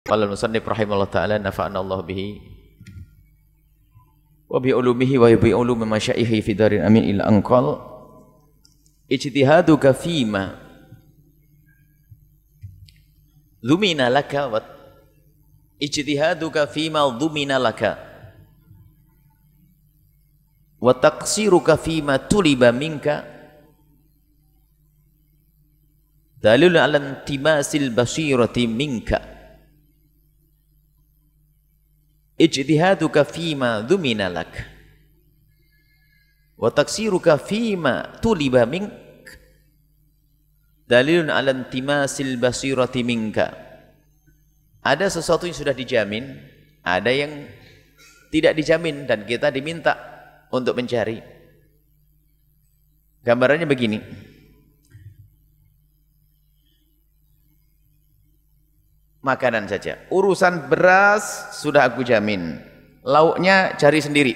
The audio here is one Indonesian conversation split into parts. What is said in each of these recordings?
Qala al-musannif rahimahullah ta'ala nafa'ana Allah bihi wa bi ulumihi wa bi ulumi masyaihi fi darin amin ila anqal ijtihaduka fima dhumina laka wa ijtihaduka fima dhumina laka wa taqsiruka fima tuliba minka dalilun ala intimasil basirati minka ijtihaduka fima dhumina lak wa taksiruka fima tuliba mink dalilun ala intimasil basirati minka. Ada sesuatu yang sudah dijamin, ada yang tidak dijamin dan kita diminta untuk mencari. Gambarannya begini, makanan saja, urusan beras sudah aku jamin, lauknya cari sendiri.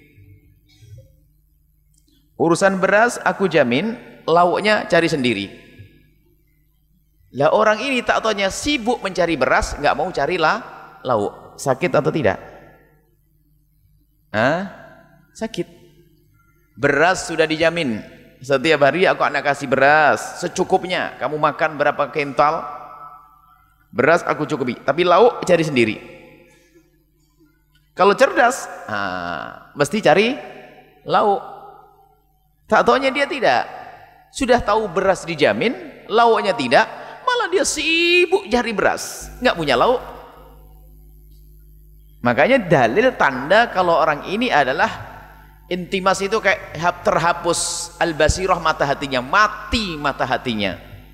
Urusan beras aku jamin, lauknya cari sendiri. Lah orang ini tak taunya sibuk mencari beras, nggak mau carilah lauk. Sakit atau tidak? Sakit. Beras sudah dijamin, setiap hari aku akan kasih beras secukupnya, kamu makan berapa kental beras aku cukupi, tapi lauk cari sendiri. Kalau cerdas, mesti cari lauk. Tak taunya dia tidak, sudah tahu beras dijamin, lauknya tidak, malah dia sibuk cari beras, nggak punya lauk. Makanya dalil tanda kalau orang ini adalah intimas itu kayak terhapus al-basirah, mata hatinya, mati mata hatinya.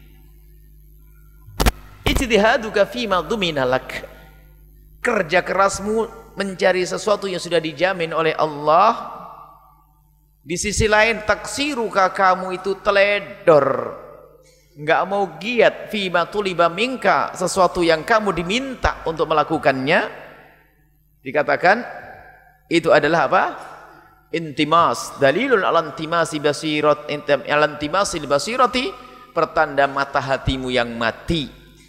Ijtihaduka fima dhumina lak, kerja kerasmu mencari sesuatu yang sudah dijamin oleh Allah. Di sisi lain taksiruka, kamu itu teledor, nggak mau giat, fima tuliba minka, sesuatu yang kamu diminta untuk melakukannya. Dikatakan itu adalah apa? Intimas, dalilun ala intimasi basirat, ala intimasil basirati, pertanda mata hatimu yang mati.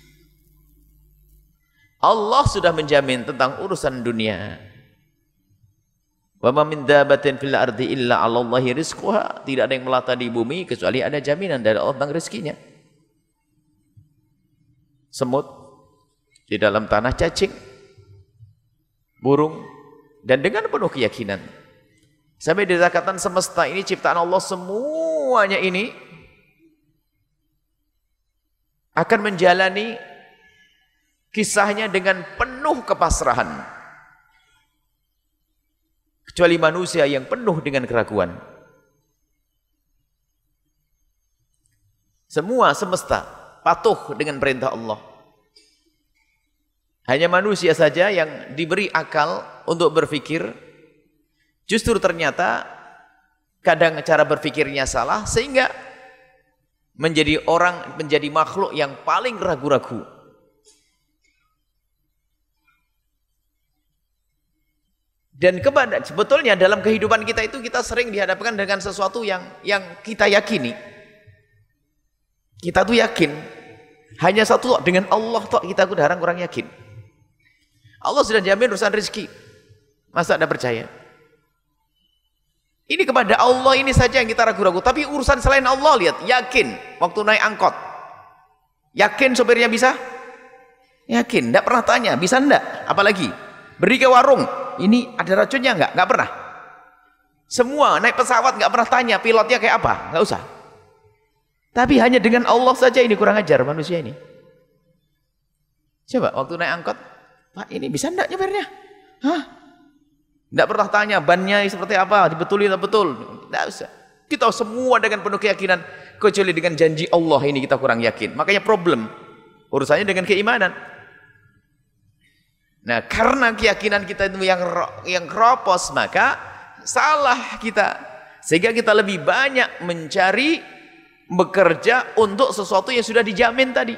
Allah sudah menjamin tentang urusan dunia. Wa ma min dabbatin fil ardi illa 'alallahi rizquha, tidak ada yang melata di bumi kecuali ada jaminan dari Allah tentang rezekinya. Semut di dalam tanah, cacing, burung, dan dengan penuh keyakinan sampai dikatakan semesta ini ciptaan Allah, semuanya ini akan menjalani kisahnya dengan penuh kepasrahan, kecuali manusia yang penuh dengan keraguan. Semua semesta patuh dengan perintah Allah. Hanya manusia saja yang diberi akal untuk berpikir, justru ternyata kadang cara berpikirnya salah sehingga menjadi makhluk yang paling ragu-ragu. Dan sebetulnya dalam kehidupan kita itu kita sering dihadapkan dengan sesuatu yang kita yakini. Kita tuh yakin hanya satu, dengan Allah tok kita kurang yakin. Allah sudah jamin urusan rezeki, masa Anda percaya? Ini kepada Allah ini saja yang kita ragu-ragu, tapi urusan selain Allah lihat, yakin waktu naik angkot, yakin sopirnya bisa, yakin, tidak pernah tanya bisa enggak, apalagi beri ke warung, ini ada racunnya enggak pernah. Semua naik pesawat enggak pernah tanya pilotnya kayak apa, enggak usah. Tapi hanya dengan Allah saja ini kurang ajar manusia ini. Coba waktu naik angkot, Pak ini bisa enggak nyebernya? Enggak pernah tanya bannya seperti apa, dibetulin atau betul, enggak usah. Kita semua dengan penuh keyakinan, kecuali dengan janji Allah ini kita kurang yakin. Makanya problem urusannya dengan keimanan. Nah, karena keyakinan kita itu yang keropos, maka salah kita. Sehingga kita lebih banyak mencari, bekerja untuk sesuatu yang sudah dijamin tadi.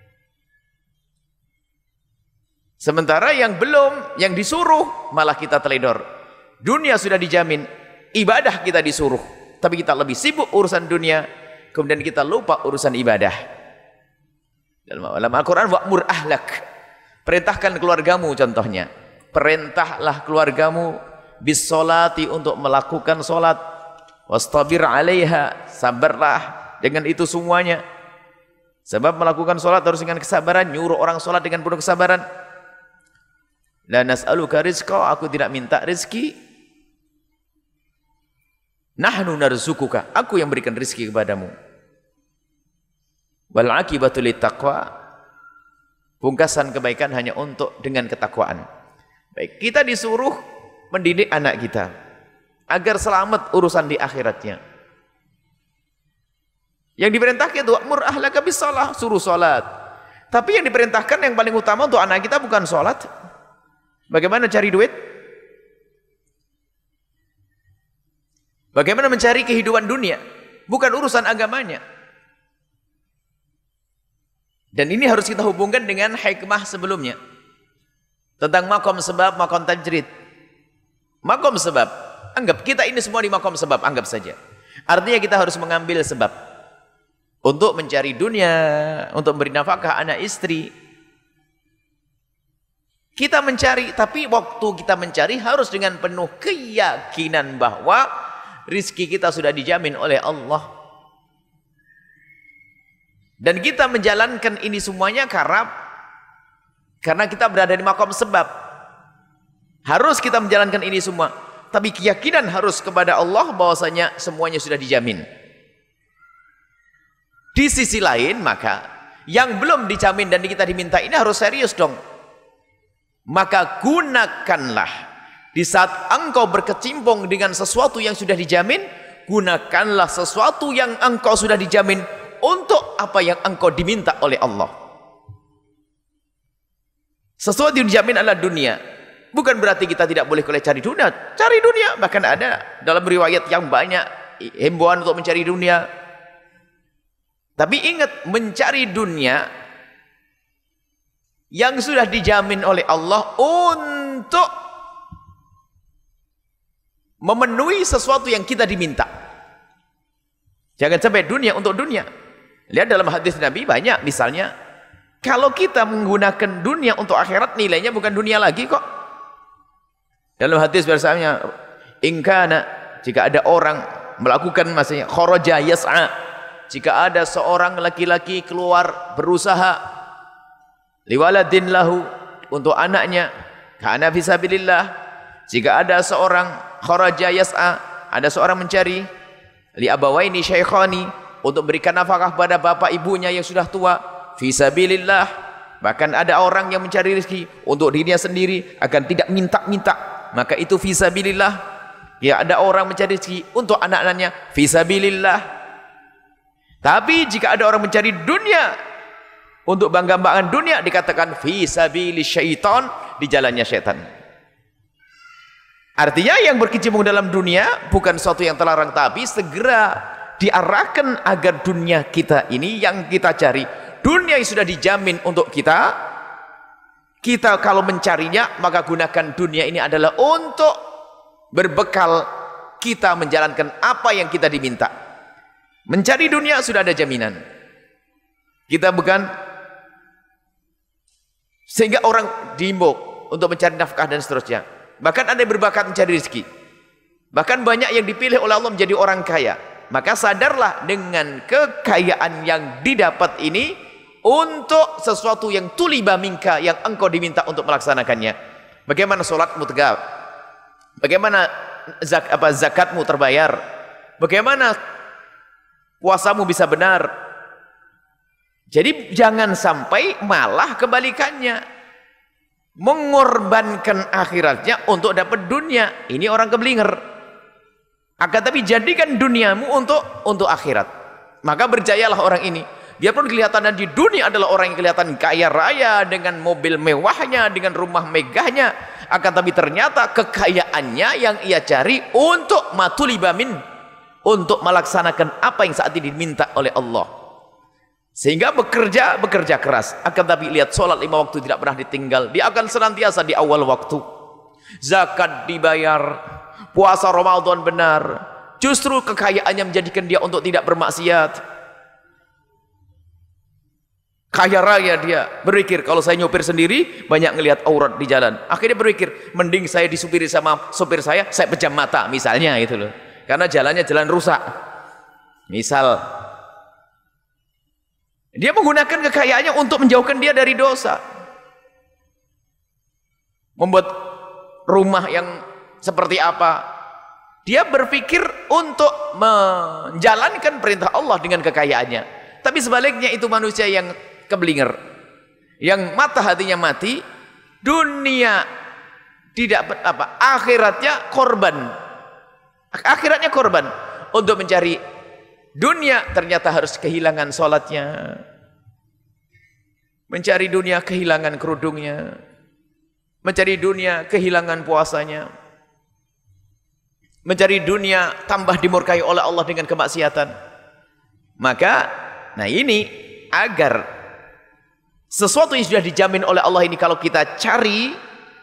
Sementara yang belum, yang disuruh, malah kita teledor. Dunia sudah dijamin, ibadah kita disuruh, tapi kita lebih sibuk urusan dunia, kemudian kita lupa urusan ibadah. Dalam Al-Quran, wa'mur ahlak, Perintahkan keluargamu contohnya. Perintahlah keluargamu bis sholati untuk melakukan sholat. Wastabir 'alaiha, sabarlah dengan itu semuanya. Sebab melakukan sholat harus dengan kesabaran, nyuruh orang sholat dengan penuh kesabaran. La nas'aluka rizqa, aku tidak minta rezeki. Nahnu narzukuka, aku yang berikan rezeki kepadamu. Wal 'aqibatu littaqwa, pungkasan kebaikan hanya untuk dengan ketakwaan. Baik, kita disuruh mendidik anak kita agar selamat urusan di akhiratnya. Yang diperintahkan itu amur ahlaka bis-shalah, suruh salat. Tapi yang diperintahkan yang paling utama untuk anak kita bukan salat. Bagaimana cari duit? Bagaimana mencari kehidupan dunia? Bukan urusan agamanya. Dan ini harus kita hubungkan dengan hikmah sebelumnya. Tentang makom sebab, makom tajrid. Makom sebab, anggap kita ini semua di makom sebab, anggap saja. Artinya kita harus mengambil sebab. Untuk mencari dunia, untuk memberi nafkah anak istri. Kita mencari, tapi waktu kita mencari harus dengan penuh keyakinan bahwa rizki kita sudah dijamin oleh Allah. Dan kita menjalankan ini semuanya karena kita berada di makom sebab. Harus kita menjalankan ini semua. Tapi keyakinan harus kepada Allah bahwasanya semuanya sudah dijamin. Di sisi lain maka yang belum dijamin dan kita diminta ini harus serius dong. Maka gunakanlah di saat engkau berkecimpung dengan sesuatu yang sudah dijamin, gunakanlah sesuatu yang engkau sudah dijamin untuk apa yang engkau diminta oleh Allah. Sesuatu yang dijamin adalah dunia. Bukan berarti kita tidak boleh cari dunia. Cari dunia, bahkan ada dalam riwayat yang banyak himbauan untuk mencari dunia. Tapi ingat, mencari dunia yang sudah dijamin oleh Allah untuk memenuhi sesuatu yang kita diminta. Jangan sampai dunia untuk dunia. Lihat dalam hadis Nabi banyak, misalnya kalau kita menggunakan dunia untuk akhirat, nilainya bukan dunia lagi kok. Dalam hadis bersama, ingkana, jika ada orang melakukan maksudnya kharaja yas'a, jika ada seorang laki-laki keluar berusaha liwaladin lahu, untuk anaknya, kana fisabilillah. Jika ada seorang kharaja yas'a, ada seorang mencari li abawaini syaikhani, untuk berikan nafkah pada bapak ibunya yang sudah tua, fisabilillah. Bahkan ada orang yang mencari rezeki untuk dirinya sendiri akan tidak minta-minta, maka itu fisabilillah. Ya, ada orang mencari rezeki untuk anak-anaknya, fisabilillah. Tapi jika ada orang mencari dunia untuk bangga-banggaan dunia, dikatakan fisabilis syaitan, di jalannya syaitan. Artinya yang berkecimpung dalam dunia bukan sesuatu yang terlarang, tapi segera diarahkan agar dunia kita ini yang kita cari, dunia yang sudah dijamin untuk kita. Kita kalau mencarinya, maka gunakan dunia ini adalah untuk berbekal kita menjalankan apa yang kita diminta. Mencari dunia sudah ada jaminan. Kita bukan, sehingga orang diimbau untuk mencari nafkah dan seterusnya. Bahkan ada yang berbakat mencari rezeki. Bahkan banyak yang dipilih oleh Allah menjadi orang kaya. Maka sadarlah dengan kekayaan yang didapat ini untuk sesuatu yang tuliba minka, yang engkau diminta untuk melaksanakannya. Bagaimana sholatmu tegak? Bagaimana zakatmu terbayar? Bagaimana puasamu bisa benar? Jadi jangan sampai malah kebalikannya, mengorbankan akhiratnya untuk dapat dunia. Ini orang keblinger. Akan tapi jadikan duniamu untuk akhirat. Maka berjayalah orang ini. Biarpun kelihatannya di dunia adalah orang yang kelihatan kaya raya, dengan mobil mewahnya, dengan rumah megahnya, akan tapi ternyata kekayaannya yang ia cari untuk matulibamin, untuk melaksanakan apa yang saat ini diminta oleh Allah. Sehingga bekerja keras, akan tapi lihat sholat 5 waktu tidak pernah ditinggal, dia akan senantiasa di awal waktu, zakat dibayar, puasa Ramadan benar. Justru kekayaannya menjadikan dia untuk tidak bermaksiat. Kaya raya dia, berpikir kalau saya nyopir sendiri banyak ngelihat aurat di jalan. Akhirnya berpikir, mending saya disupiri sama sopir saya pejam mata misalnya itu loh. Karena jalannya jalan rusak. Misal dia menggunakan kekayaannya untuk menjauhkan dia dari dosa. Membuat rumah yang seperti apa? Dia berpikir untuk menjalankan perintah Allah dengan kekayaannya. Tapi sebaliknya itu manusia yang keblinger, yang mata hatinya mati, dunia tidak akhiratnya korban. Akhiratnya korban untuk mencari dunia, ternyata harus kehilangan sholatnya, mencari dunia kehilangan kerudungnya, mencari dunia kehilangan puasanya, mencari dunia tambah dimurkai oleh Allah dengan kemaksiatan. Maka nah ini agar sesuatu yang sudah dijamin oleh Allah ini kalau kita cari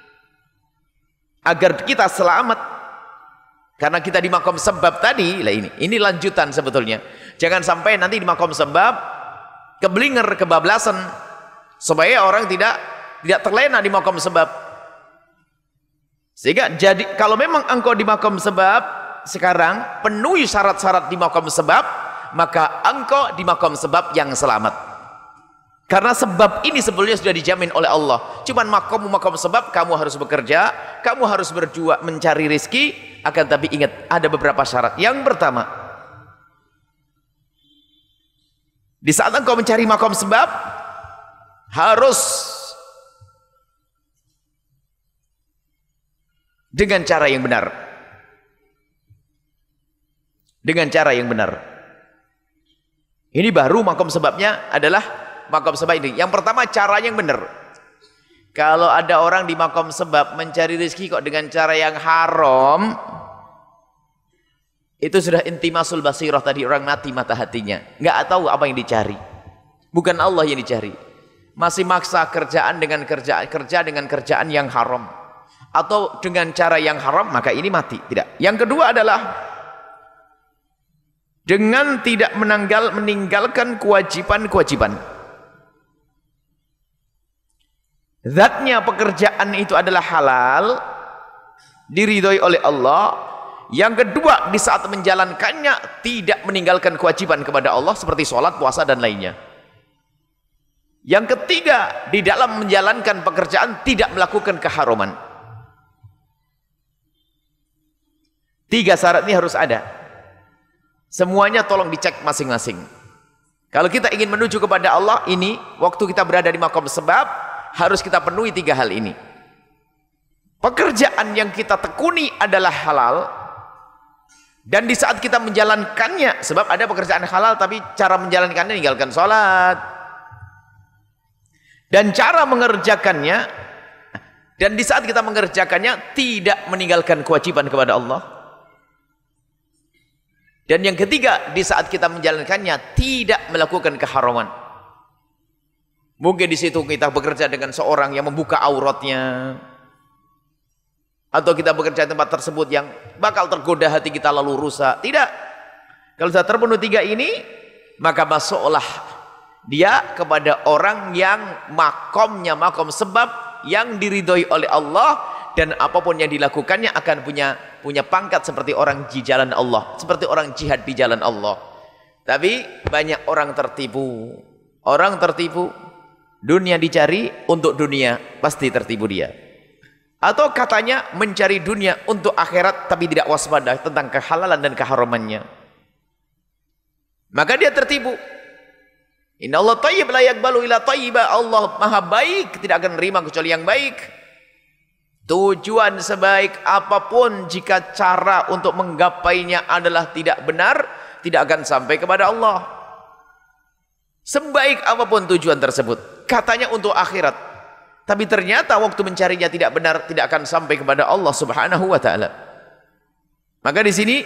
agar kita selamat, karena kita di makom sebab tadi lah, ini lanjutan sebetulnya. Jangan sampai nanti di makom sebab keblinger, kebablasan, supaya orang tidak terlena di makom sebab. Sehingga jadi kalau memang engkau di makom sebab sekarang penuhi syarat-syarat di makom sebab, maka engkau di makom sebab yang selamat. Karena sebab ini sebetulnya sudah dijamin oleh Allah. Cuman makom sebab kamu harus bekerja, kamu harus berjuang mencari rezeki. Akan tapi ingat ada beberapa syarat. Yang pertama, di saat engkau mencari makom sebab harus dengan cara yang benar. Dengan cara yang benar. Ini baru makom sebabnya adalah makom sebab ini. Yang pertama caranya yang benar. Kalau ada orang di makom sebab mencari rezeki kok dengan cara yang haram, itu sudah intimasul basirah tadi, orang mati mata hatinya, nggak tahu apa yang dicari. Bukan Allah yang dicari. Masih maksa kerjaan dengan kerjaan yang haram, atau dengan cara yang haram, maka ini mati. Tidak. Yang kedua adalah dengan tidak meninggalkan kewajiban-kewajiban. Zatnya pekerjaan itu adalah halal, diridhoi oleh Allah. Yang kedua, di saat menjalankannya tidak meninggalkan kewajiban kepada Allah seperti sholat, puasa dan lainnya. Yang ketiga, di dalam menjalankan pekerjaan tidak melakukan keharuman. 3 syarat ini harus ada. Semuanya tolong dicek masing-masing. Kalau kita ingin menuju kepada Allah, ini waktu kita berada di makom sebab harus kita penuhi 3 hal ini. Pekerjaan yang kita tekuni adalah halal, dan di saat kita menjalankannya, sebab ada pekerjaan halal tapi cara menjalankannya meninggalkan sholat, dan cara mengerjakannya, dan di saat kita mengerjakannya tidak meninggalkan kewajiban kepada Allah. Dan yang ketiga, di saat kita menjalankannya tidak melakukan keharaman. Mungkin di situ kita bekerja dengan seorang yang membuka auratnya, atau kita bekerja di tempat tersebut yang bakal tergoda hati kita lalu rusak. Tidak. Kalau sudah terpenuhi 3 ini, maka masuklah dia kepada orang yang makomnya makom sebab yang diridhoi oleh Allah, dan apapun yang dilakukannya akan punya pangkat seperti orang di jalan Allah, seperti orang jihad di jalan Allah. Tapi banyak orang tertipu. Orang tertipu, dunia dicari untuk dunia, pasti tertipu dia. Atau katanya mencari dunia untuk akhirat tapi tidak waspada tentang kehalalan dan keharamannya, maka dia tertipu. Innallaha thayyib la yaqbalu illa thayyiba. Allah maha baik, tidak akan menerima kecuali yang baik. Tujuan sebaik apapun, jika cara untuk menggapainya adalah tidak benar, tidak akan sampai kepada Allah. Sebaik apapun tujuan tersebut, katanya untuk akhirat, tapi ternyata waktu mencarinya tidak benar, tidak akan sampai kepada Allah Subhanahu wa taala. Maka di sini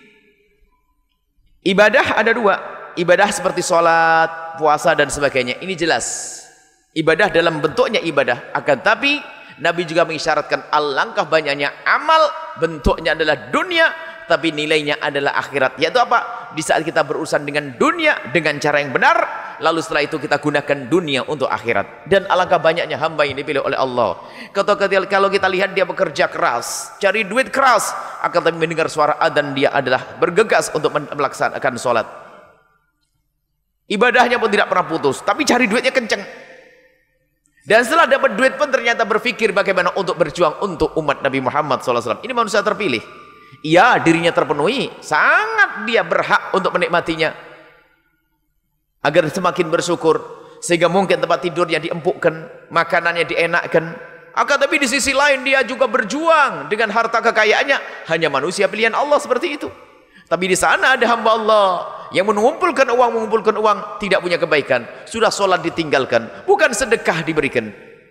ibadah ada 2. Ibadah seperti sholat, puasa dan sebagainya. Ini jelas ibadah dalam bentuknya ibadah. Akan tapi Nabi juga mengisyaratkan alangkah banyaknya amal, bentuknya adalah dunia tapi nilainya adalah akhirat. Yaitu apa? Di saat kita berurusan dengan dunia dengan cara yang benar, lalu setelah itu kita gunakan dunia untuk akhirat. Dan alangkah banyaknya hamba yang dipilih oleh Allah. Kalau kita lihat dia bekerja keras, cari duit keras, akan tapi mendengar suara adzan dia adalah bergegas untuk melaksanakan sholat. Ibadahnya pun tidak pernah putus, tapi cari duitnya kenceng. Dan setelah dapat duit pun ternyata berpikir bagaimana untuk berjuang untuk umat Nabi Muhammad SAW. Ini manusia terpilih. Iya, dirinya terpenuhi, sangat dia berhak untuk menikmatinya agar semakin bersyukur, sehingga mungkin tempat tidurnya diempukkan, makanannya dienakkan. Akan tapi di sisi lain dia juga berjuang dengan harta kekayaannya. Hanya manusia pilihan Allah seperti itu. Tapi di sana ada hamba Allah yang mengumpulkan uang tidak punya kebaikan, sudah sholat ditinggalkan, bukan sedekah diberikan,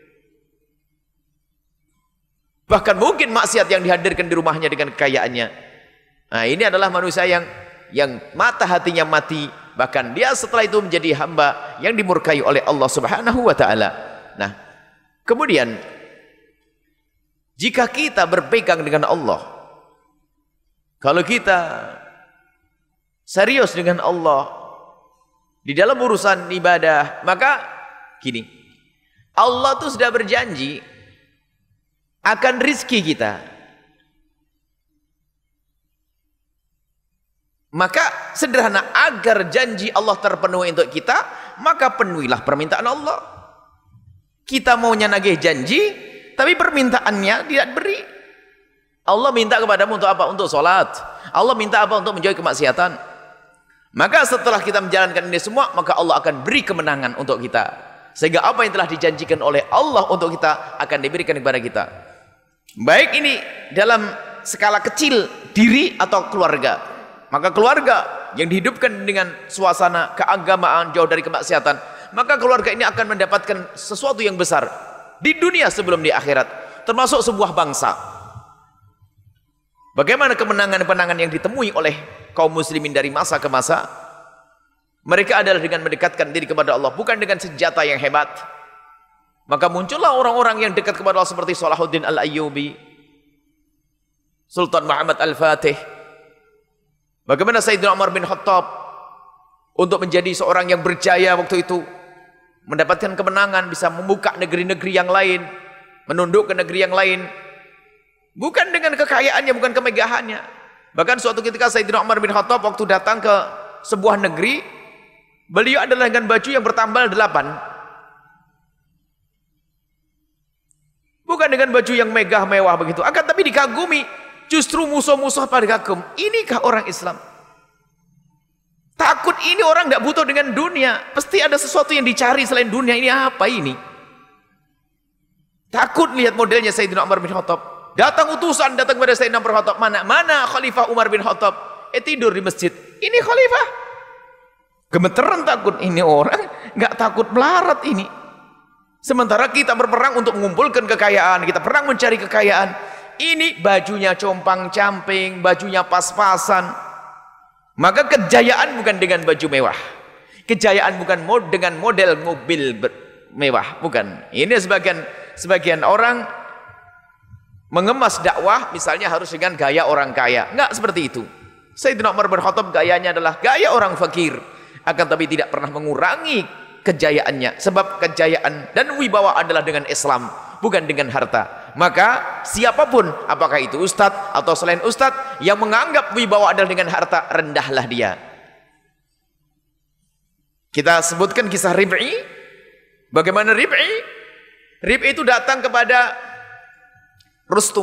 bahkan mungkin maksiat yang dihadirkan di rumahnya dengan kekayaannya. Nah, ini adalah manusia yang mata hatinya mati, bahkan dia setelah itu menjadi hamba yang dimurkai oleh Allah Subhanahu wa taala. Nah, kemudian jika kita berpegang dengan Allah, kalau kita serius dengan Allah di dalam urusan ibadah, maka gini, Allah tuh sudah berjanji akan rizki kita. Maka sederhana, agar janji Allah terpenuhi untuk kita, maka penuhilah permintaan Allah. Kita maunya nagih janji, tapi permintaannya tidak beri. Allah minta kepadamu untuk apa? Untuk sholat. Allah minta apa? Untuk menjauhi kemaksiatan. Maka setelah kita menjalankan ini semua, maka Allah akan beri kemenangan untuk kita, sehingga apa yang telah dijanjikan oleh Allah untuk kita akan diberikan kepada kita. Baik ini dalam skala kecil diri atau keluarga. Maka keluarga yang dihidupkan dengan suasana keagamaan jauh dari kemaksiatan, maka keluarga ini akan mendapatkan sesuatu yang besar di dunia sebelum di akhirat, termasuk sebuah bangsa. Bagaimana kemenangan-kemenangan yang ditemui oleh kaum muslimin dari masa ke masa? Mereka adalah dengan mendekatkan diri kepada Allah, bukan dengan senjata yang hebat. Maka muncullah orang-orang yang dekat kepada Allah seperti Salahuddin Al-Ayyubi, Sultan Muhammad Al-Fatih. Bagaimana Sayyidina Umar bin Khattab untuk menjadi seorang yang berjaya waktu itu, mendapatkan kemenangan, bisa membuka negeri-negeri yang lain, menundukkan negeri yang lain, bukan dengan kekayaannya, bukan kemegahannya. Bahkan suatu ketika Sayyidina Umar bin Khattab waktu datang ke sebuah negeri, beliau adalah dengan baju yang bertambal 8. Bukan dengan baju yang megah mewah begitu, akan tapi dikagumi. Justru musuh-musuh pada kagum. Inikah orang Islam? Takut ini orang nggak butuh dengan dunia, pasti ada sesuatu yang dicari selain dunia. Ini apa ini? Takut lihat modelnya Sayyidina Umar bin Khattab. Datang utusan, datang kepada Sayyidina Umar bin Khattab. Mana Khalifah Umar bin Khattab? Tidur di masjid. Ini Khalifah. Gemeteran takut, ini orang nggak takut melarat ini. Sementara kita berperang untuk mengumpulkan kekayaan, kita perang mencari kekayaan. Ini bajunya compang-camping, bajunya pas-pasan. Maka kejayaan bukan dengan baju mewah. Kejayaan bukan dengan model mobil mewah, bukan. Ini sebagian orang mengemas dakwah misalnya harus dengan gaya orang kaya. Enggak seperti itu. Sayyidina Umar bin Khattab gayanya adalah gaya orang fakir, akan tapi tidak pernah mengurangi kejayaannya, sebab kejayaan dan wibawa adalah dengan Islam, bukan dengan harta. Maka siapapun, apakah itu ustadz atau selain ustadz, yang menganggap wibawa adalah dengan harta, rendahlah dia. Kita sebutkan kisah Rib'i. Bagaimana Rib'i? Rib'i itu datang kepada Rustum,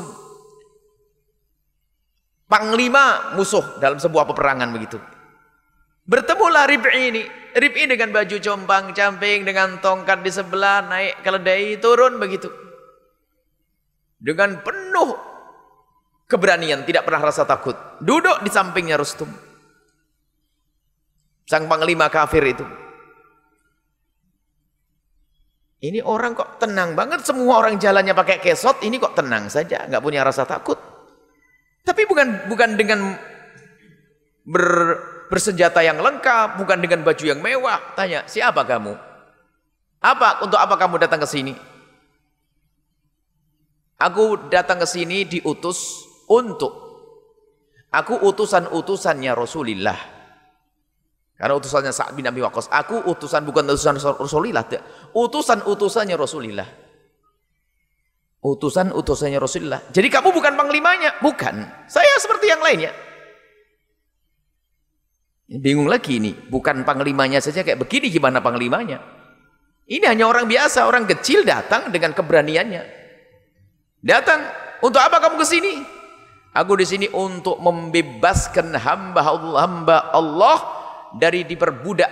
panglima musuh dalam sebuah peperangan begitu. Bertemulah Rib'i ini. Rib'i dengan baju compang-camping, dengan tongkat di sebelah, naik keledai, turun begitu. Dengan penuh keberanian, tidak pernah rasa takut. Duduk di sampingnya Rustum, sang panglima kafir itu. Ini orang kok tenang banget, semua orang jalannya pakai kesot, ini kok tenang saja, nggak punya rasa takut. Tapi bukan dengan bersenjata yang lengkap, bukan dengan baju yang mewah. Tanya, siapa kamu? Untuk apa kamu datang ke sini? Aku datang ke sini diutus untuk, aku utusan-utusannya Rasulullah. Karena utusannya Sa'ad bin Abi Waqqas. Aku utusan, bukan utusan Rasulullah. Utusan-utusannya Rasulullah. Utusan-utusannya Rasulullah. Jadi kamu bukan panglimanya. Bukan. Saya seperti yang lainnya. Bingung lagi ini. Bukan panglimanya saja kayak begini, gimana panglimanya? Ini hanya orang biasa, orang kecil datang dengan keberaniannya. Datang. Untuk apa kamu ke sini? Aku di sini untuk membebaskan hamba Allah dari diperbudak,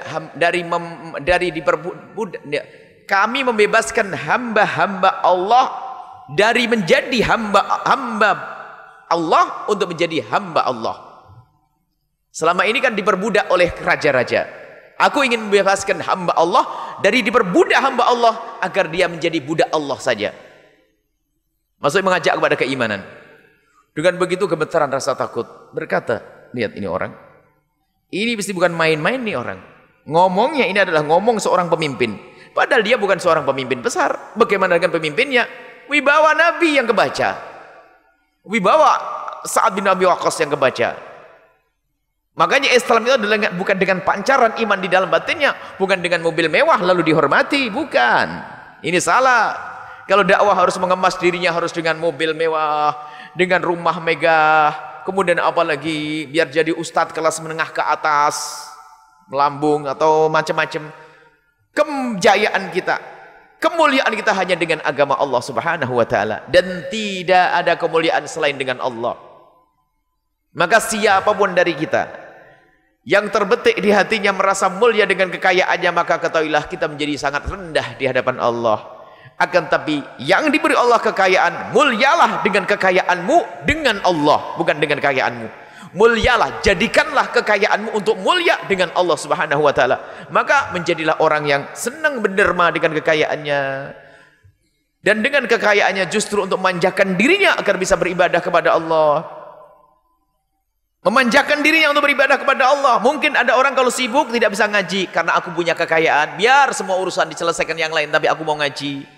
kami membebaskan hamba-hamba Allah dari menjadi hamba Allah untuk menjadi hamba Allah. Selama ini kan diperbudak oleh raja-raja. Aku ingin membebaskan hamba Allah dari diperbudak hamba Allah agar dia menjadi budak Allah saja. Maksudnya mengajak kepada keimanan. Dengan begitu gemetaran rasa takut. Berkata, lihat ini orang. Ini mesti bukan main-main nih orang. Ngomongnya ini adalah ngomong seorang pemimpin. Padahal dia bukan seorang pemimpin besar. Bagaimana dengan pemimpinnya? Wibawa Nabi yang kebaca. Wibawa Sa'ad bin Abi Waqqas yang kebaca. Makanya Islam itu adalah bukan dengan pancaran iman di dalam batinnya. Bukan dengan mobil mewah lalu dihormati. Bukan. Ini salah. Kalau dakwah harus mengemas dirinya harus dengan mobil mewah, dengan rumah megah, kemudian apalagi biar jadi ustadz kelas menengah ke atas, melambung atau macam-macam. Kejayaan kita, kemuliaan kita hanya dengan agama Allah Subhanahu wa taala dan tidak ada kemuliaan selain dengan Allah. Maka siapapun dari kita yang terbetik di hatinya merasa mulia dengan kekayaannya, maka ketahuilah kita menjadi sangat rendah di hadapan Allah. Akan tapi yang diberi Allah kekayaan, mulyalah dengan kekayaanmu dengan Allah, bukan dengan kekayaanmu. Mulyalah, jadikanlah kekayaanmu untuk mulia dengan Allah Subhanahu wa taala. Maka menjadilah orang yang senang berderma dengan kekayaannya. Dan dengan kekayaannya justru untuk memanjakan dirinya agar bisa beribadah kepada Allah. Memanjakan dirinya untuk beribadah kepada Allah. Mungkin ada orang kalau sibuk tidak bisa ngaji karena aku punya kekayaan. Biar semua urusan diselesaikan yang lain, tapi aku mau ngaji.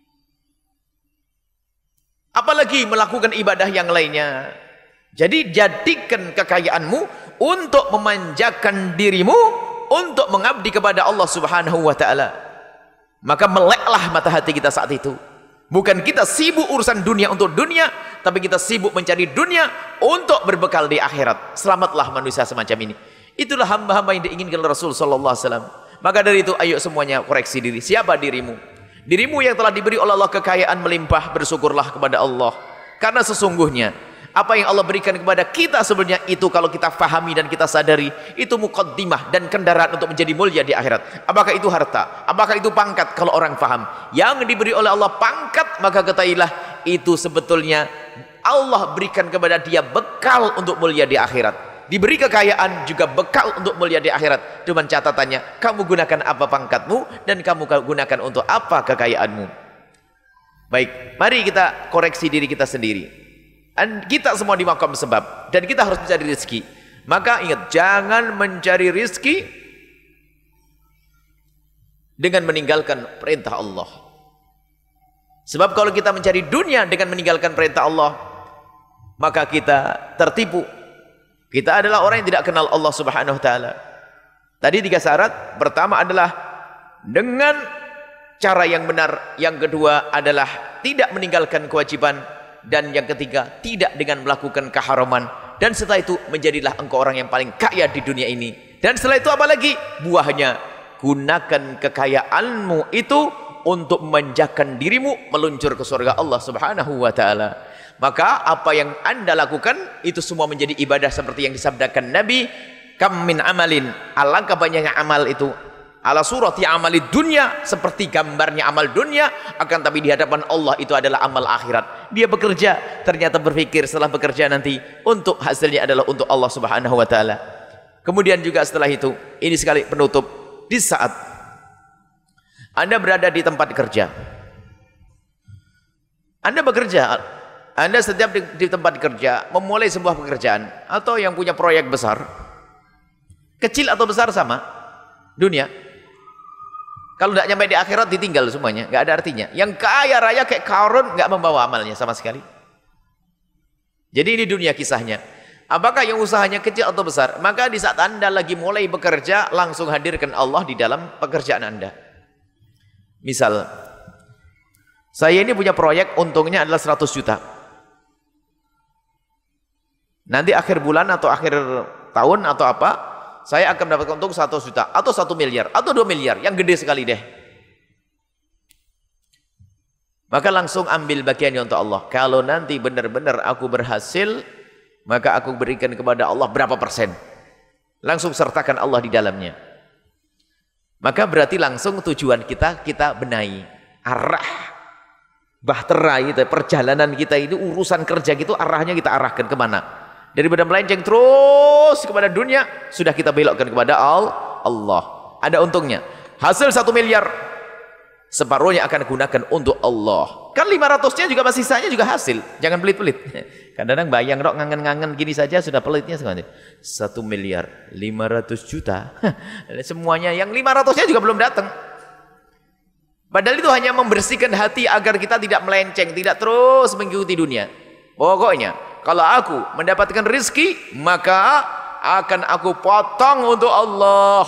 Apalagi melakukan ibadah yang lainnya. Jadi jadikan kekayaanmu untuk memanjakan dirimu, untuk mengabdi kepada Allah Subhanahu wa taala. Maka meleklah mata hati kita saat itu. Bukan kita sibuk urusan dunia untuk dunia, tapi kita sibuk mencari dunia untuk berbekal di akhirat. Selamatlah manusia semacam ini. Itulah hamba-hamba yang diinginkan oleh Rasul sallallahu alaihi wasallam. Maka dari itu ayo semuanya koreksi diri. Siapa dirimu? Dirimu yang telah diberi oleh Allah kekayaan melimpah, bersyukurlah kepada Allah. Karena sesungguhnya apa yang Allah berikan kepada kita sebenarnya itu kalau kita fahami dan kita sadari, itu muqaddimah dan kendaraan untuk menjadi mulia di akhirat. Apakah itu harta? Apakah itu pangkat? Kalau orang faham yang diberi oleh Allah pangkat, maka ketahuilah itu sebetulnya Allah berikan kepada dia bekal untuk mulia di akhirat. Diberi kekayaan juga bekal untuk mulia di akhirat. Cuman catatannya, kamu gunakan apa pangkatmu dan kamu gunakan untuk apa kekayaanmu. Baik, mari kita koreksi diri kita sendiri. Dan kita semua di maqam sebab dan kita harus mencari rezeki. Maka ingat, jangan mencari rezeki dengan meninggalkan perintah Allah. Sebab kalau kita mencari dunia dengan meninggalkan perintah Allah, maka kita tertipu. Kita adalah orang yang tidak kenal Allah Subhanahu wa taala. Tadi 3 syarat. Pertama adalah dengan cara yang benar. Yang kedua adalah tidak meninggalkan kewajiban. Dan yang ketiga, tidak dengan melakukan keharaman. Dan setelah itu menjadilah engkau orang yang paling kaya di dunia ini. Dan setelah itu apa lagi? Buahnya, gunakan kekayaanmu itu untuk memanjakan dirimu meluncur ke surga Allah Subhanahu wa taala. Maka apa yang Anda lakukan itu semua menjadi ibadah seperti yang disabdakan Nabi, kam min amalin, alangkah banyaknya amal itu, ala surati amalid dunya, seperti gambarnya amal dunia, akan tapi di hadapan Allah itu adalah amal akhirat. Dia bekerja, ternyata berpikir setelah bekerja nanti untuk hasilnya adalah untuk Allah Subhanahu wa taala. Kemudian juga setelah itu, ini sekali penutup, di saat Anda berada di tempat kerja, Anda bekerja, Anda setiap di tempat kerja memulai sebuah pekerjaan atau yang punya proyek besar, kecil atau besar sama, dunia. Kalau tidak nyampe di akhirat ditinggal semuanya, nggak ada artinya. Yang kaya raya kayak Qarun nggak membawa amalnya sama sekali. Jadi ini dunia kisahnya. Apakah yang usahanya kecil atau besar? Maka di saat Anda lagi mulai bekerja, langsung hadirkan Allah di dalam pekerjaan Anda. Misal, saya ini punya proyek, untungnya adalah 100 juta. Nanti akhir bulan atau akhir tahun atau apa, saya akan mendapatkan untung 100 juta, atau 1 miliar, atau 2 miliar, yang gede sekali deh. Maka langsung ambil bagiannya untuk Allah. Kalau nanti benar-benar aku berhasil, maka aku berikan kepada Allah berapa persen. Langsung sertakan Allah di dalamnya. Maka berarti langsung tujuan kita benahi. Arah bahtera itu, perjalanan kita itu, urusan kerja gitu, arahnya kita arahkan kemana? Daripada melenceng terus kepada dunia, sudah kita belokkan kepada Allah. Ada untungnya. Hasil 1 miliar, separuhnya akan gunakan untuk Allah. Kan 500-nya juga masih sisanya juga hasil. Jangan pelit-pelit. Kadang-kadang bayang rok ngangen-ngangen gini saja sudah pelitnya semuanya. 1 miliar 500 juta. Semuanya yang 500-nya juga belum datang. Padahal itu hanya membersihkan hati agar kita tidak melenceng, tidak terus mengikuti dunia. Pokoknya kalau aku mendapatkan rizki, maka akan aku potong untuk Allah.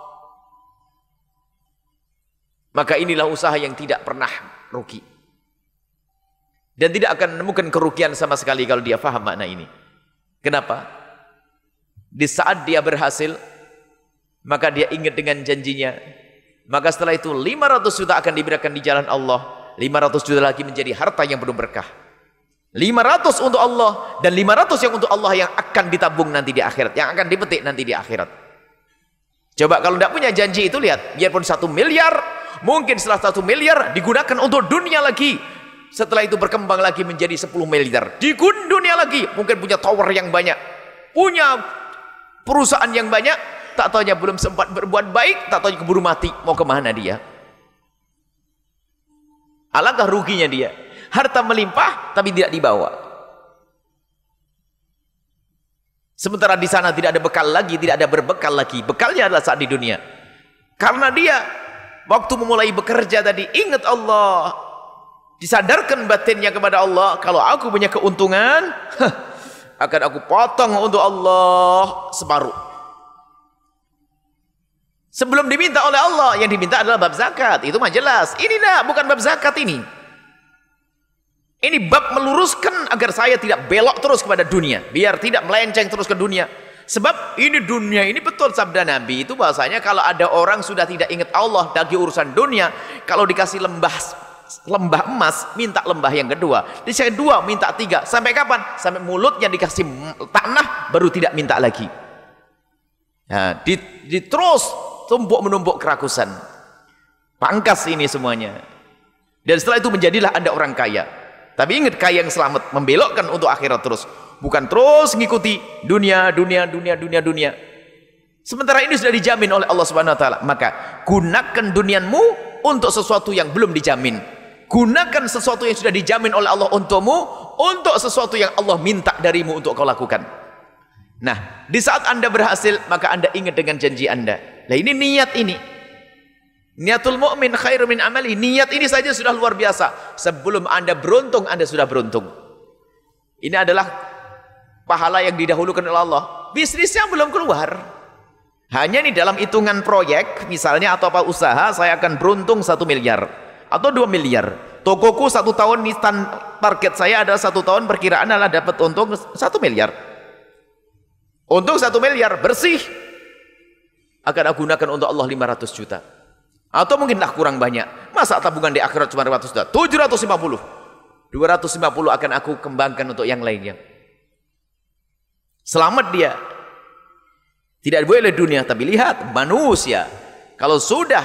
Maka inilah usaha yang tidak pernah rugi. Dan tidak akan menemukan kerugian sama sekali kalau dia faham makna ini. Kenapa? Di saat dia berhasil, maka dia ingat dengan janjinya. Maka setelah itu 500 juta akan diberikan di jalan Allah. 500 juta lagi menjadi harta yang penuh berkah. 500 untuk Allah dan 500 yang untuk Allah yang akan ditabung nanti di akhirat, yang akan dipetik nanti di akhirat. Coba kalau tidak punya janji itu, lihat, biarpun 1 miliar, mungkin setelah 1 miliar digunakan untuk dunia lagi. Setelah itu berkembang lagi menjadi 10 miliar. Di dunia lagi, mungkin punya tower yang banyak, punya perusahaan yang banyak, tak taunya belum sempat berbuat baik, tak taunya keburu mati. Mau kemana dia? Alangkah ruginya dia. Harta melimpah tapi tidak dibawa. Sementara di sana tidak ada bekal lagi, tidak ada berbekal lagi. Bekalnya adalah saat di dunia. Karena dia waktu memulai bekerja tadi ingat Allah, disadarkan batinnya kepada Allah, kalau aku punya keuntungan, akan aku potong untuk Allah separuh. Sebelum diminta oleh Allah, yang diminta adalah bab zakat. Itu mah jelas. Ini bukan bab zakat ini. Ini bab meluruskan agar saya tidak belok terus kepada dunia, biar tidak melenceng terus ke dunia. Sebab ini dunia ini, betul sabda Nabi itu bahasanya, kalau ada orang sudah tidak ingat Allah lagi urusan dunia, kalau dikasih lembah emas, minta lembah yang kedua, dikasih 2, minta 3, sampai kapan? Sampai mulutnya dikasih tanah baru tidak minta lagi. Nah, terus tumpuk menumpuk kerakusan, pangkas ini semuanya. Dan setelah itu menjadilah ada orang kaya. Tapi ingat, kaya yang selamat membelokkan untuk akhirat terus, bukan terus ngikuti dunia. Sementara ini sudah dijamin oleh Allah Subhanahu wa taala. Maka gunakan duniamu untuk sesuatu yang belum dijamin. Gunakan sesuatu yang sudah dijamin oleh Allah untukmu untuk sesuatu yang Allah minta darimu untuk kau lakukan. Nah, di saat Anda berhasil, maka Anda ingat dengan janji Anda. Nah, ini niat ini. Niatul mu'min khairu min amali. Niat ini saja sudah luar biasa. Sebelum Anda beruntung, Anda sudah beruntung. Ini adalah pahala yang didahulukan oleh Allah. Bisnisnya belum keluar. Hanya nih dalam hitungan proyek, misalnya atau apa usaha, saya akan beruntung 1 miliar atau 2 miliar. Tokoku 1 tahun, target saya adalah 1 tahun, perkiraan adalah dapat untung 1 miliar. Untung 1 miliar bersih akan aku gunakan untuk Allah 500 juta. Atau mungkinlah kurang banyak. Masa tabungan di akhirat cuma 500 juta? 750. 250 akan aku kembangkan untuk yang lainnya. Selamat dia. Tidak boleh dunia, tapi lihat manusia. Kalau sudah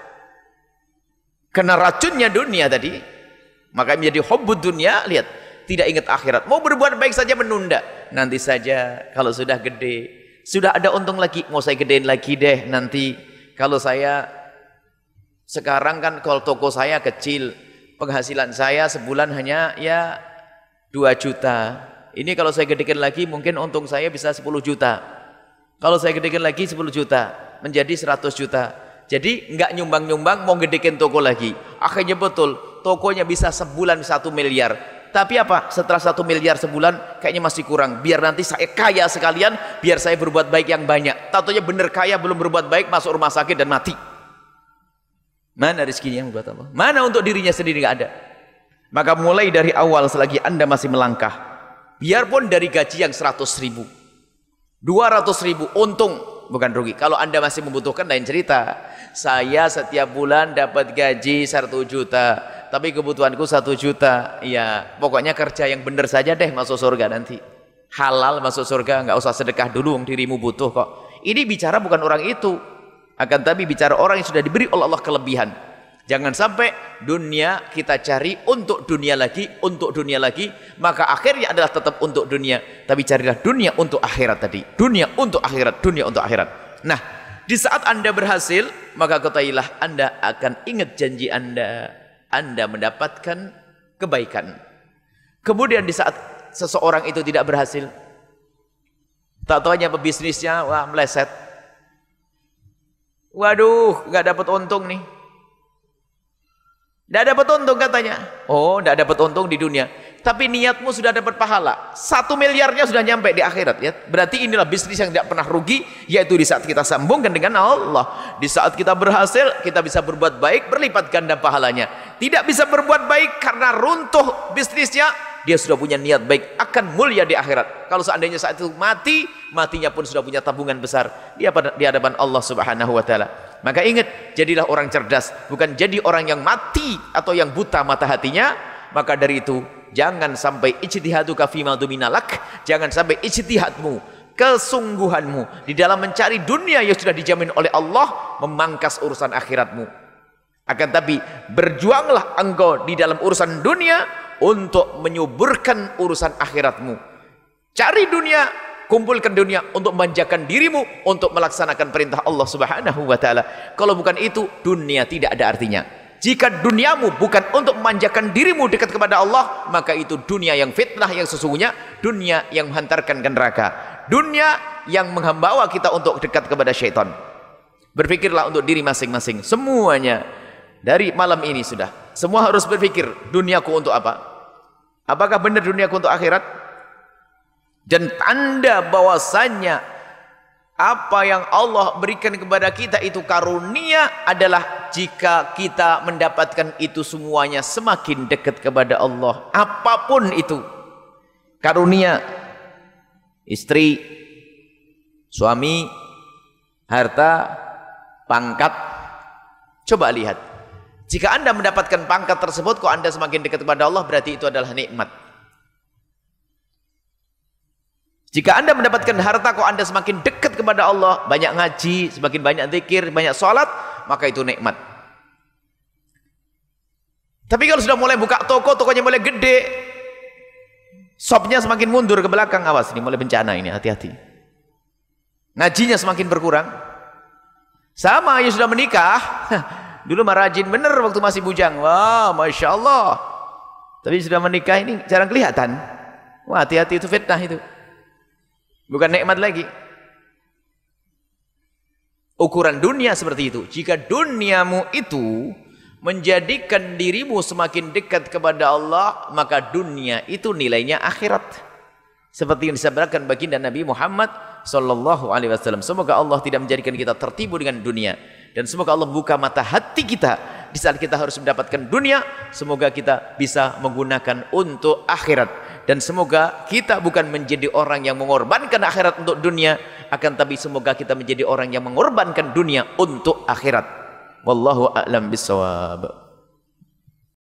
kena racunnya dunia tadi, maka menjadi hubbud dunia, lihat, tidak ingat akhirat. Mau berbuat baik saja menunda. Nanti saja, kalau sudah gede, sudah ada untung lagi, mau saya gedein lagi deh nanti. Kalau saya sekarang kan, kalau toko saya kecil, penghasilan saya sebulan hanya ya 2 juta. Ini kalau saya gedekan lagi mungkin untung saya bisa 10 juta. Kalau saya gedekan lagi 10 juta menjadi 100 juta. Jadi enggak nyumbang-nyumbang, mau gedekan toko lagi. Akhirnya betul, tokonya bisa sebulan 1 miliar. Tapi apa? Setelah 1 miliar sebulan kayaknya masih kurang. Biar nanti saya kaya sekalian, biar saya berbuat baik yang banyak. Tatonya bener kaya, belum berbuat baik, masuk rumah sakit dan mati. Mana rezekinya buat Allah? Mana untuk dirinya sendiri? Nggak ada. Maka mulai dari awal selagi Anda masih melangkah, biarpun dari gaji yang 100.000, 200.000, untung bukan rugi. Kalau Anda masih membutuhkan, lain cerita. Saya setiap bulan dapat gaji 1 juta, tapi kebutuhanku 1 juta. Ya, pokoknya kerja yang benar saja deh, masuk surga nanti. Halal masuk surga, nggak usah sedekah dulu, dirimu butuh kok. Ini bicara bukan orang itu, akan tapi bicara orang yang sudah diberi oleh Allah kelebihan. Jangan sampai dunia kita cari untuk dunia lagi, maka akhirnya adalah tetap untuk dunia. Tapi carilah dunia untuk akhirat tadi. Dunia untuk akhirat, dunia untuk akhirat. Nah, di saat Anda berhasil, maka ketahuilah Anda akan ingat janji Anda. Anda mendapatkan kebaikan. Kemudian di saat seseorang itu tidak berhasil, tak tahunya pebisnisnya, wah meleset. Waduh, nggak dapat untung nih. Nggak dapat untung katanya. Oh, nggak dapat untung di dunia. Tapi niatmu sudah dapat pahala. 1 miliarnya sudah nyampe di akhirat. Ya. Berarti inilah bisnis yang tidak pernah rugi. Yaitu di saat kita sambungkan dengan Allah. Di saat kita berhasil, kita bisa berbuat baik, berlipat ganda pahalanya. Tidak bisa berbuat baik karena runtuh bisnisnya. Dia sudah punya niat baik, akan mulia di akhirat. Kalau seandainya saat itu mati, matinya pun sudah punya tabungan besar di hadapan Allah Subhanahu wa taala. Maka ingat, jadilah orang cerdas, bukan jadi orang yang mati atau yang buta mata hatinya. Maka dari itu, jangan sampai ijtihaduka fima duminalak, jangan sampai ijtihadmu, kesungguhanmu di dalam mencari dunia yang sudah dijamin oleh Allah memangkas urusan akhiratmu. Akan tapi berjuanglah engkau di dalam urusan dunia untuk menyuburkan urusan akhiratmu. Cari dunia, kumpulkan dunia untuk memanjakan dirimu, untuk melaksanakan perintah Allah Subhanahu wa taala. Kalau bukan itu, dunia tidak ada artinya. Jika duniamu bukan untuk memanjakan dirimu dekat kepada Allah, maka itu dunia yang fitnah yang sesungguhnya, dunia yang menghantarkan ke neraka, dunia yang membawa kita untuk dekat kepada syaitan. Berpikirlah untuk diri masing-masing. Semuanya dari malam ini sudah, semua harus berpikir, duniaku untuk apa? Apakah benar duniaku untuk akhirat? Dan tanda bahwasannya apa yang Allah berikan kepada kita itu karunia adalah jika kita mendapatkan itu semuanya semakin dekat kepada Allah. Apapun itu, karunia, istri, suami, harta, pangkat. Coba lihat, jika Anda mendapatkan pangkat tersebut, kok Anda semakin dekat kepada Allah, berarti itu adalah nikmat. Jika Anda mendapatkan harta, kok Anda semakin dekat kepada Allah, banyak ngaji, semakin banyak zikir, banyak sholat, maka itu nikmat. Tapi kalau sudah mulai buka toko, tokonya mulai gede, shopnya semakin mundur ke belakang, awas ini mulai bencana ini, hati-hati. Ngajinya semakin berkurang. Sama yang sudah menikah, dulu mah rajin bener waktu masih bujang, wah Masya Allah. Tapi sudah menikah ini jarang kelihatan. Wah hati-hati, itu fitnah itu. Bukan nikmat lagi. Ukuran dunia seperti itu. Jika duniamu itu menjadikan dirimu semakin dekat kepada Allah, maka dunia itu nilainya akhirat. Seperti yang disabdakan baginda Nabi Muhammad sallallahu alaihi wasallam. Semoga Allah tidak menjadikan kita tertipu dengan dunia, dan semoga Allah buka mata hati kita di saat kita harus mendapatkan dunia. Semoga kita bisa menggunakan untuk akhirat. Dan semoga kita bukan menjadi orang yang mengorbankan akhirat untuk dunia, akan tapi semoga kita menjadi orang yang mengorbankan dunia untuk akhirat. Wallahu a'lam bissawab.